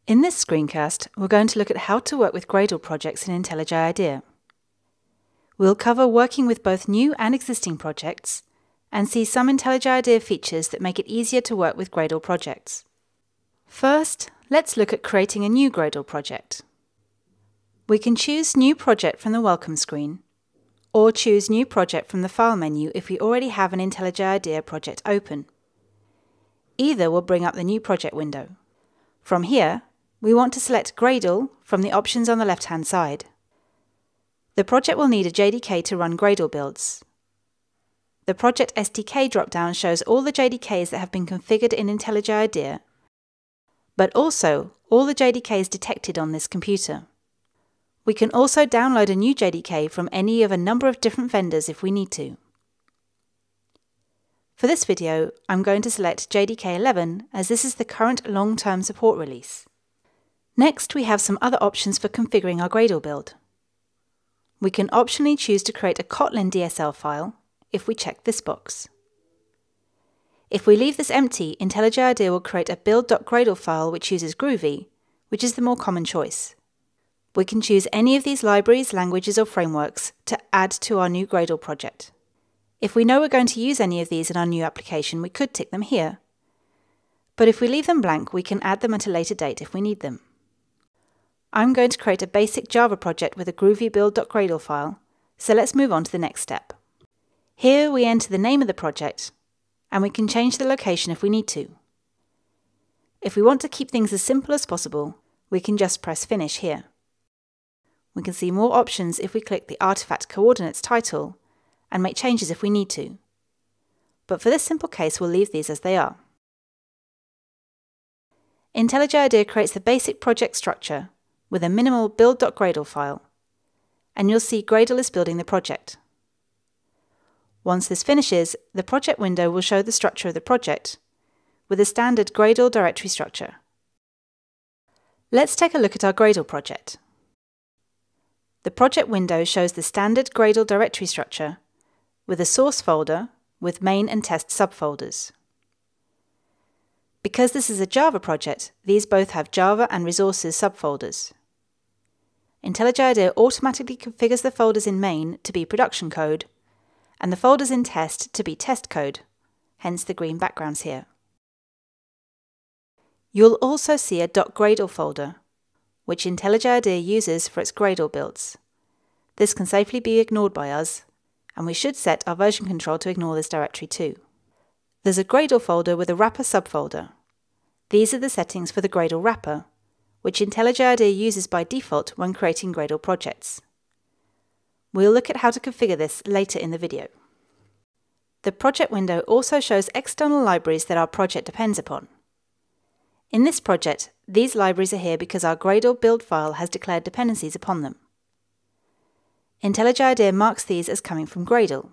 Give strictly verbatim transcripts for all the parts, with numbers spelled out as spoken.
In this screencast, we're going to look at how to work with Gradle projects in IntelliJ IDEA. We'll cover working with both new and existing projects, and see some IntelliJ IDEA features that make it easier to work with Gradle projects. First, let's look at creating a new Gradle project. We can choose New Project from the Welcome screen, or choose New Project from the File menu if we already have an IntelliJ IDEA project open. Either will bring up the New Project window. From here, we want to select Gradle from the options on the left-hand side. The project will need a J D K to run Gradle builds. The Project S D K drop-down shows all the J D Ks that have been configured in IntelliJ IDEA, but also all the J D Ks detected on this computer. We can also download a new J D K from any of a number of different vendors if we need to. For this video, I'm going to select J D K eleven as this is the current long-term support release. Next, we have some other options for configuring our Gradle build. We can optionally choose to create a Kotlin D S L file if we check this box. If we leave this empty, IntelliJ IDEA will create a build.gradle file which uses Groovy, which is the more common choice. We can choose any of these libraries, languages or frameworks to add to our new Gradle project. If we know we're going to use any of these in our new application, we could tick them here. But if we leave them blank, we can add them at a later date if we need them. I'm going to create a basic Java project with a groovy build.gradle file, so let's move on to the next step. Here we enter the name of the project, and we can change the location if we need to. If we want to keep things as simple as possible, we can just press Finish here. We can see more options if we click the Artifact Coordinates title, and make changes if we need to. But for this simple case, we'll leave these as they are. IntelliJ IDEA creates the basic project structure with a minimal build.gradle file, and you'll see Gradle is building the project. Once this finishes, the project window will show the structure of the project with a standard Gradle directory structure. Let's take a look at our Gradle project. The project window shows the standard Gradle directory structure with a source folder with main and test subfolders. Because this is a Java project, these both have Java and resources subfolders. IntelliJ IDEA automatically configures the folders in main to be production code, and the folders in test to be test code, hence the green backgrounds here. You'll also see a .gradle folder, which IntelliJ IDEA uses for its Gradle builds. This can safely be ignored by us, and we should set our version control to ignore this directory too. There's a Gradle folder with a wrapper subfolder. These are the settings for the Gradle wrapper, which IntelliJ IDEA uses by default when creating Gradle projects. We'll look at how to configure this later in the video. The project window also shows external libraries that our project depends upon. In this project, these libraries are here because our Gradle build file has declared dependencies upon them. IntelliJ IDEA marks these as coming from Gradle.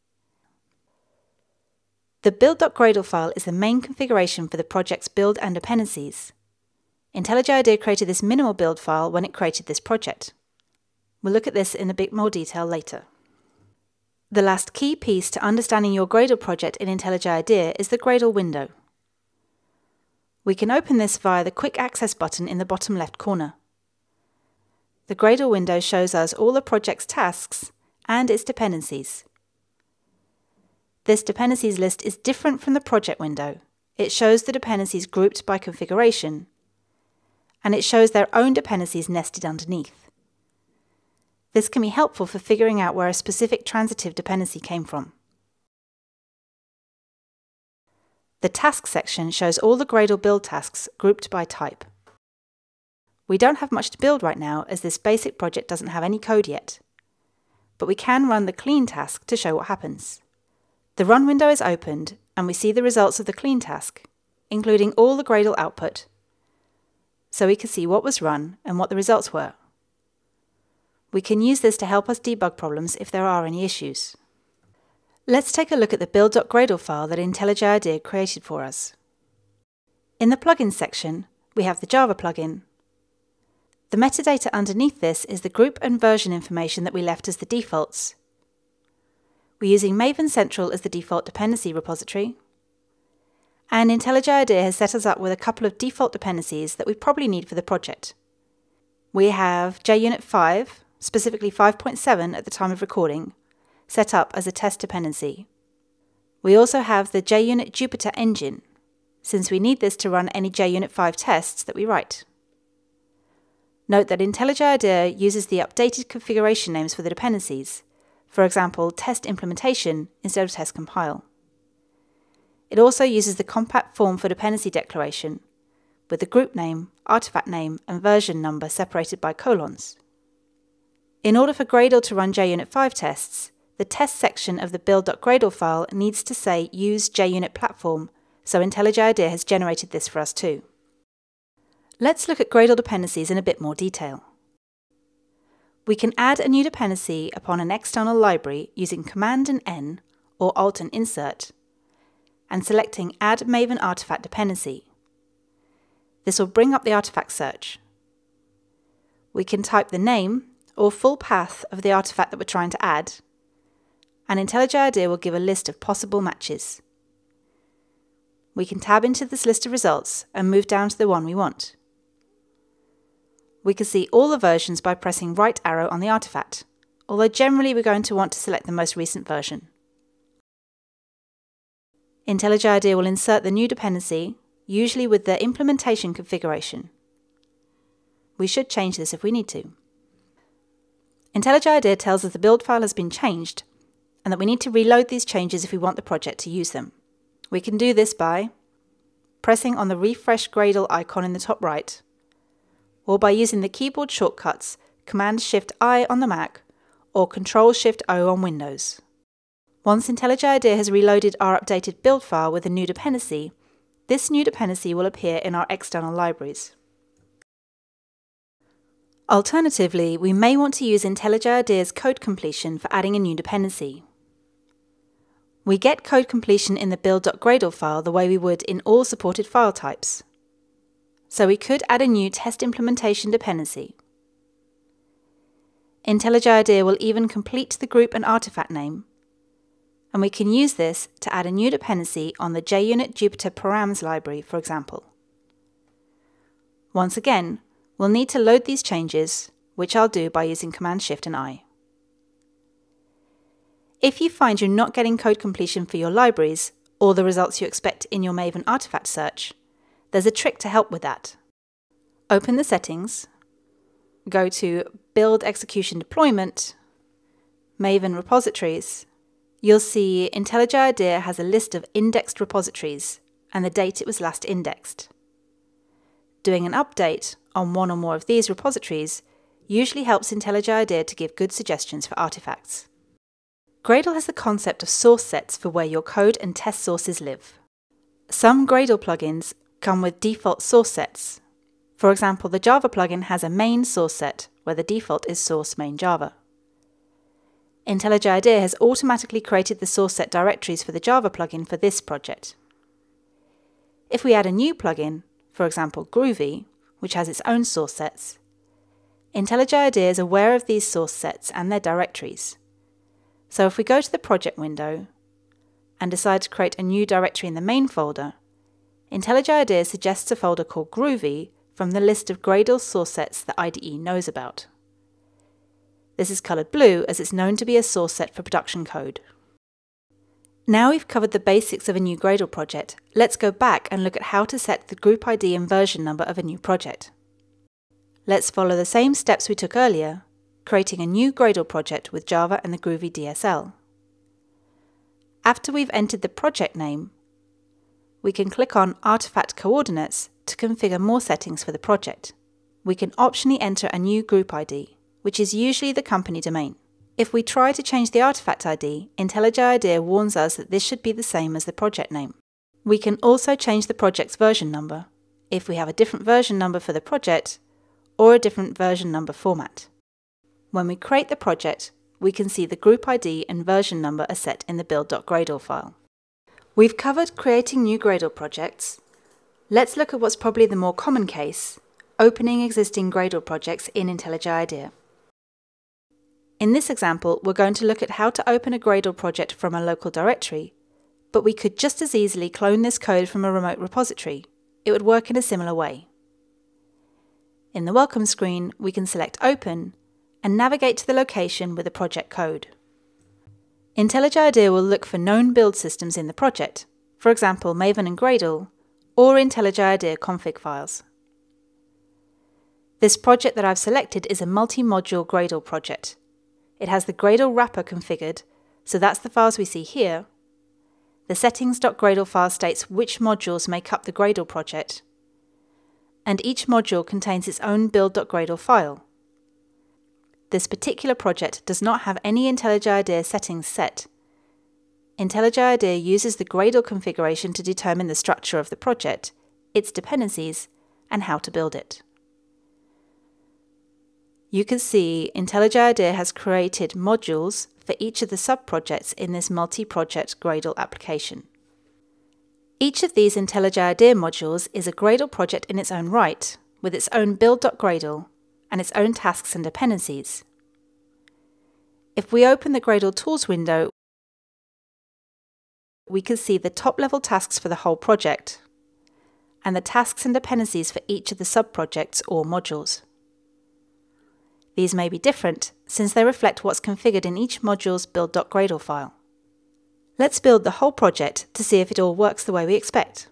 The build.gradle file is the main configuration for the project's build and dependencies. IntelliJ IDEA created this minimal build file when it created this project. We'll look at this in a bit more detail later. The last key piece to understanding your Gradle project in IntelliJ IDEA is the Gradle window. We can open this via the Quick Access button in the bottom left corner. The Gradle window shows us all the project's tasks and its dependencies. This dependencies list is different from the project window. It shows the dependencies grouped by configuration, and it shows their own dependencies nested underneath. This can be helpful for figuring out where a specific transitive dependency came from. The task section shows all the Gradle build tasks grouped by type. We don't have much to build right now as this basic project doesn't have any code yet, but we can run the clean task to show what happens. The run window is opened and we see the results of the clean task, including all the Gradle output, so we can see what was run and what the results were. We can use this to help us debug problems if there are any issues. Let's take a look at the build.gradle file that IntelliJ IDEA created for us. In the plugins section, we have the Java plugin. The metadata underneath this is the group and version information that we left as the defaults. We're using Maven Central as the default dependency repository, And IntelliJ IDEA has set us up with a couple of default dependencies that we probably need for the project. We have J Unit five, specifically five point seven at the time of recording, set up as a test dependency. We also have the J Unit Jupyter engine, since we need this to run any J Unit five tests that we write. Note that IntelliJ IDEA uses the updated configuration names for the dependencies, for example, test implementation instead of test compile. It also uses the compact form for dependency declaration, with the group name, artifact name, and version number separated by colons. In order for Gradle to run J Unit five tests, the test section of the build.gradle file needs to say use J Unit platform, so IntelliJ IDEA has generated this for us too. Let's look at Gradle dependencies in a bit more detail. We can add a new dependency upon an external library using Command and N or Alt and Insert, and selecting Add Maven Artifact Dependency. This will bring up the artifact search. We can type the name or full path of the artifact that we're trying to add, and IntelliJ IDEA will give a list of possible matches. We can tab into this list of results and move down to the one we want. We can see all the versions by pressing right arrow on the artifact, although generally we're going to want to select the most recent version. IntelliJ IDEA will insert the new dependency, usually with the implementation configuration. We should change this if we need to. IntelliJ IDEA tells us the build file has been changed and that we need to reload these changes if we want the project to use them. We can do this by pressing on the Refresh Gradle icon in the top right, or by using the keyboard shortcuts Command Shift I on the Mac or Control Shift O on Windows. Once IntelliJ IDEA has reloaded our updated build file with a new dependency, this new dependency will appear in our external libraries. Alternatively, we may want to use IntelliJ IDEA's code completion for adding a new dependency. We get code completion in the build.gradle file the way we would in all supported file types. So we could add a new test implementation dependency. IntelliJ IDEA will even complete the group and artifact name, and we can use this to add a new dependency on the J Unit Jupyter params library, for example. Once again, we'll need to load these changes, which I'll do by using Command Shift and I. If you find you're not getting code completion for your libraries or the results you expect in your Maven artifact search, there's a trick to help with that. Open the settings, go to Build Execution Deployment, Maven Repositories. You'll see IntelliJ IDEA has a list of indexed repositories and the date it was last indexed. Doing an update on one or more of these repositories usually helps IntelliJ IDEA to give good suggestions for artifacts. Gradle has the concept of source sets for where your code and test sources live. Some Gradle plugins come with default source sets. For example, the Java plugin has a main source set where the default is source main Java. IntelliJ IDEA has automatically created the source set directories for the Java plugin for this project. If we add a new plugin, for example Groovy, which has its own source sets, IntelliJ IDEA is aware of these source sets and their directories. So if we go to the project window and decide to create a new directory in the main folder, IntelliJ IDEA suggests a folder called Groovy from the list of Gradle source sets that I D E knows about. This is coloured blue as it's known to be a source set for production code. Now we've covered the basics of a new Gradle project, let's go back and look at how to set the group I D and version number of a new project. Let's follow the same steps we took earlier, creating a new Gradle project with Java and the Groovy D S L. After we've entered the project name, we can click on Artifact Coordinates to configure more settings for the project. We can optionally enter a new group I D, which is usually the company domain. If we try to change the artifact I D, IntelliJ IDEA warns us that this should be the same as the project name. We can also change the project's version number, if we have a different version number for the project, or a different version number format. When we create the project, we can see the group I D and version number are set in the build.gradle file. We've covered creating new Gradle projects. Let's look at what's probably the more common case, opening existing Gradle projects in IntelliJ IDEA. In this example, we're going to look at how to open a Gradle project from a local directory but we could just as easily clone this code from a remote repository. It would work in a similar way. In the Welcome screen, we can select Open and navigate to the location with the project code. IntelliJ IDEA will look for known build systems in the project, for example Maven and Gradle, or IntelliJ IDEA config files. This project that I've selected is a multi-module Gradle project. It has the Gradle wrapper configured, so that's the files we see here. The settings.gradle file states which modules make up the Gradle project, and each module contains its own build.gradle file. This particular project does not have any IntelliJ IDEA settings set. IntelliJ IDEA uses the Gradle configuration to determine the structure of the project, its dependencies, and how to build it. You can see IntelliJ IDEA has created modules for each of the sub-projects in this multi-project Gradle application. Each of these IntelliJ IDEA modules is a Gradle project in its own right, with its own build.gradle and its own tasks and dependencies. If we open the Gradle Tools window, we can see the top-level tasks for the whole project and the tasks and dependencies for each of the sub-projects or modules. These may be different since they reflect what's configured in each module's build.gradle file. Let's build the whole project to see if it all works the way we expect.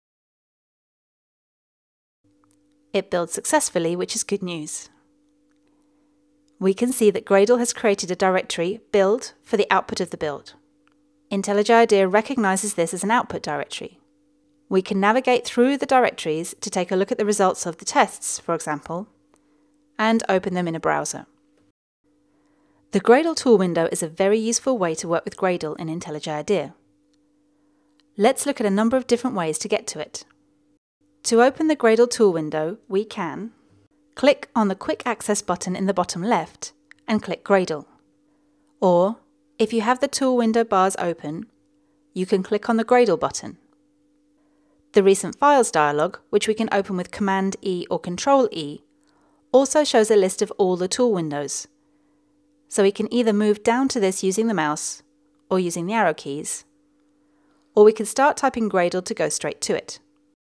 It builds successfully, which is good news. We can see that Gradle has created a directory, build, for the output of the build. IntelliJ IDEA recognizes this as an output directory. We can navigate through the directories to take a look at the results of the tests, for example, and open them in a browser. The Gradle tool window is a very useful way to work with Gradle in IntelliJ IDEA. Let's look at a number of different ways to get to it. To open the Gradle tool window, we can click on the Quick Access button in the bottom left and click Gradle. Or, if you have the tool window bars open, you can click on the Gradle button. The Recent Files dialog, which we can open with Command E or Control E, also shows a list of all the tool windows. So we can either move down to this using the mouse or using the arrow keys, or we can start typing Gradle to go straight to it.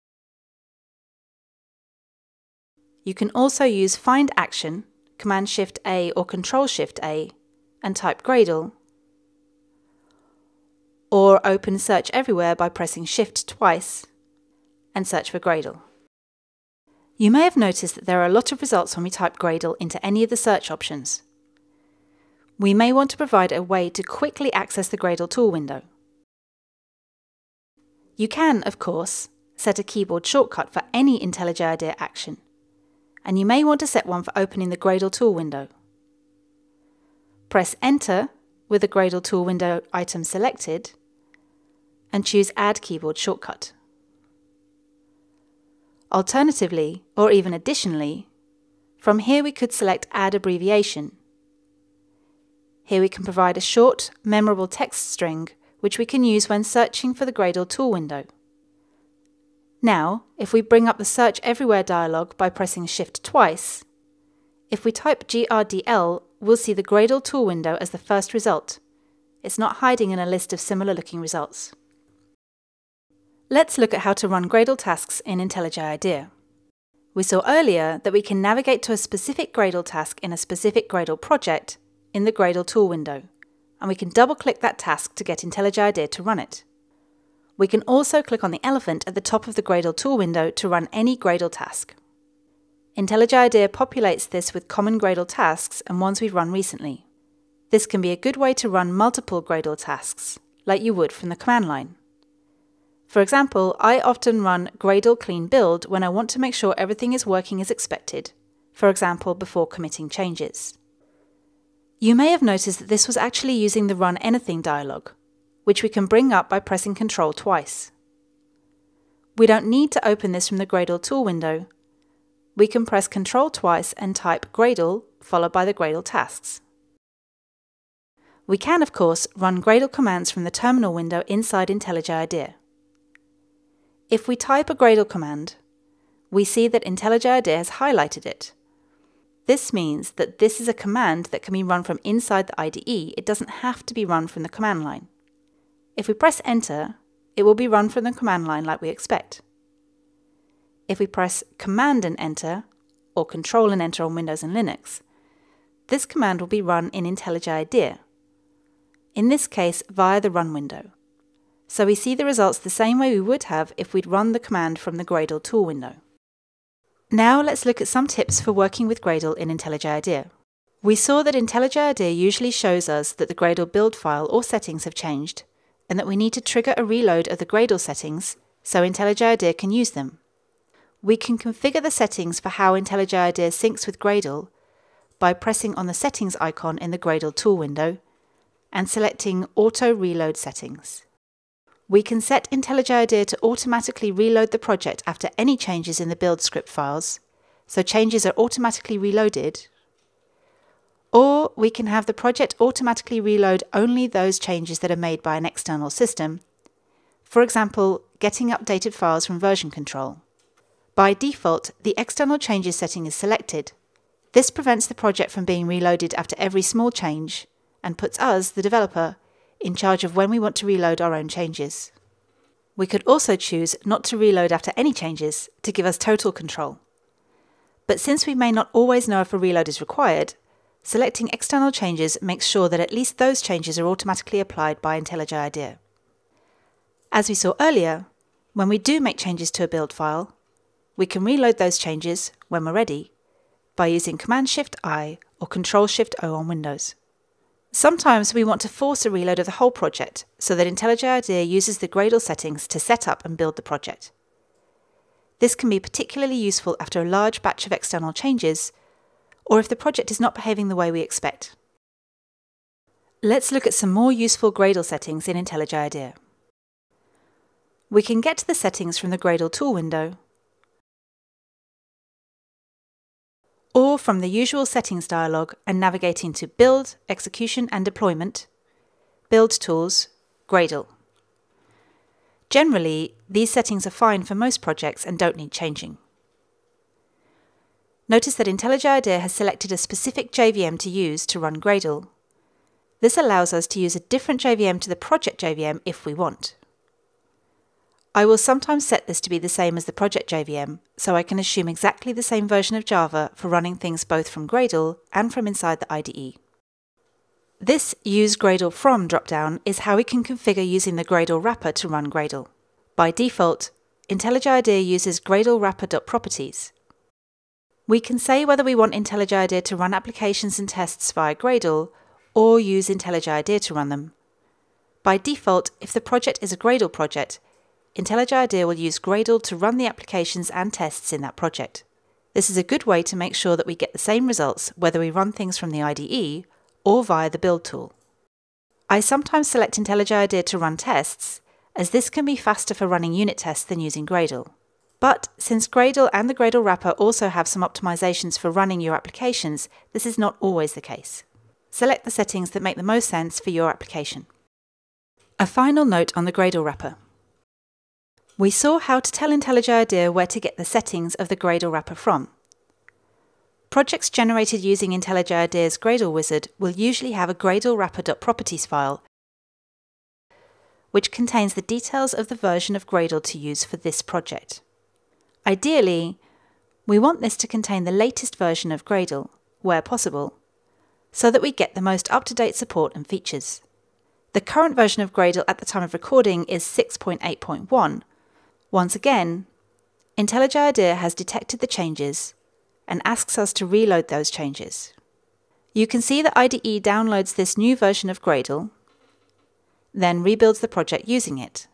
You can also use Find Action, Command Shift A or Control Shift A, and type Gradle, or open Search Everywhere by pressing Shift twice and search for Gradle. You may have noticed that there are a lot of results when we type Gradle into any of the search options. We may want to provide a way to quickly access the Gradle tool window. You can, of course, set a keyboard shortcut for any IntelliJ IDEA action, and you may want to set one for opening the Gradle tool window. Press Enter with the Gradle tool window item selected, and choose Add Keyboard Shortcut. Alternatively, or even additionally, from here we could select Add Abbreviation. Here we can provide a short, memorable text string which we can use when searching for the Gradle tool window. Now, if we bring up the Search Everywhere dialog by pressing Shift twice, if we type G R D L, we'll see the Gradle tool window as the first result. It's not hiding in a list of similar looking results. Let's look at how to run Gradle tasks in IntelliJ IDEA. We saw earlier that we can navigate to a specific Gradle task in a specific Gradle project in the Gradle tool window, and we can double-click that task to get IntelliJ IDEA to run it. We can also click on the elephant at the top of the Gradle tool window to run any Gradle task. IntelliJ IDEA populates this with common Gradle tasks and ones we've run recently. This can be a good way to run multiple Gradle tasks, like you would from the command line. For example, I often run Gradle clean build when I want to make sure everything is working as expected, for example before committing changes. You may have noticed that this was actually using the Run Anything dialog, which we can bring up by pressing Control twice. We don't need to open this from the Gradle tool window. We can press Control twice and type Gradle followed by the Gradle tasks. We can, of course, run Gradle commands from the terminal window inside IntelliJ IDEA. If we type a Gradle command, we see that IntelliJ IDEA has highlighted it. This means that this is a command that can be run from inside the I D E. It doesn't have to be run from the command line. If we press Enter, it will be run from the command line like we expect. If we press Command and Enter, or Control and Enter on Windows and Linux, this command will be run in IntelliJ IDEA, in this case via the Run window. So we see the results the same way we would have if we'd run the command from the Gradle tool window. Now let's look at some tips for working with Gradle in IntelliJ IDEA. We saw that IntelliJ IDEA usually shows us that the Gradle build file or settings have changed, and that we need to trigger a reload of the Gradle settings so IntelliJ IDEA can use them. We can configure the settings for how IntelliJ IDEA syncs with Gradle by pressing on the settings icon in the Gradle tool window and selecting Auto Reload Settings. We can set IntelliJ IDEA to automatically reload the project after any changes in the build script files, so changes are automatically reloaded, or we can have the project automatically reload only those changes that are made by an external system, for example, getting updated files from version control. By default, the external changes setting is selected. This prevents the project from being reloaded after every small change and puts us, the developer, in charge of when we want to reload our own changes. We could also choose not to reload after any changes to give us total control. But since we may not always know if a reload is required, selecting external changes makes sure that at least those changes are automatically applied by IntelliJ IDEA. As we saw earlier, when we do make changes to a build file, we can reload those changes, when we're ready, by using Command Shift I or Control Shift O on Windows. Sometimes we want to force a reload of the whole project so that IntelliJ IDEA uses the Gradle settings to set up and build the project. This can be particularly useful after a large batch of external changes, or if the project is not behaving the way we expect. Let's look at some more useful Gradle settings in IntelliJ IDEA. We can get to the settings from the Gradle tool window, or from the usual settings dialog and navigating to Build, Execution and Deployment, Build Tools, Gradle. Generally, these settings are fine for most projects and don't need changing. Notice that IntelliJ IDEA has selected a specific J V M to use to run Gradle. This allows us to use a different J V M to the project J V M if we want. I will sometimes set this to be the same as the project J V M, so I can assume exactly the same version of Java for running things both from Gradle and from inside the I D E. This Use Gradle From drop-down is how we can configure using the Gradle wrapper to run Gradle. By default, IntelliJ IDEA uses Gradle wrapper.properties. We can say whether we want IntelliJ IDEA to run applications and tests via Gradle or use IntelliJ IDEA to run them. By default, if the project is a Gradle project, IntelliJ IDEA will use Gradle to run the applications and tests in that project. This is a good way to make sure that we get the same results whether we run things from the I D E or via the build tool. I sometimes select IntelliJ IDEA to run tests, as this can be faster for running unit tests than using Gradle. But since Gradle and the Gradle wrapper also have some optimizations for running your applications, this is not always the case. Select the settings that make the most sense for your application. A final note on the Gradle wrapper. We saw how to tell IntelliJ IDEA where to get the settings of the Gradle wrapper from. Projects generated using IntelliJ IDEA's Gradle wizard will usually have a Gradle wrapper.properties file, which contains the details of the version of Gradle to use for this project. Ideally, we want this to contain the latest version of Gradle, where possible, so that we get the most up-to-date support and features. The current version of Gradle at the time of recording is six point eight point one. Once again, IntelliJ IDEA has detected the changes and asks us to reload those changes. You can see that I D E downloads this new version of Gradle, then rebuilds the project using it.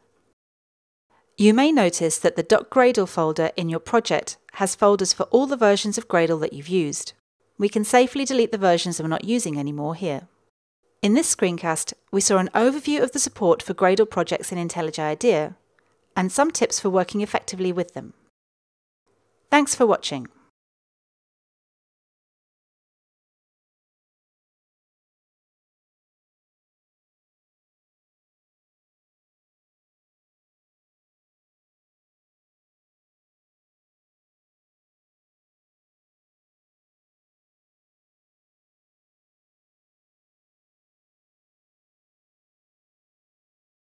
You may notice that the .gradle folder in your project has folders for all the versions of Gradle that you've used. We can safely delete the versions that we're not using anymore here. In this screencast, we saw an overview of the support for Gradle projects in IntelliJ IDEA, and some tips for working effectively with them. Thanks for watching.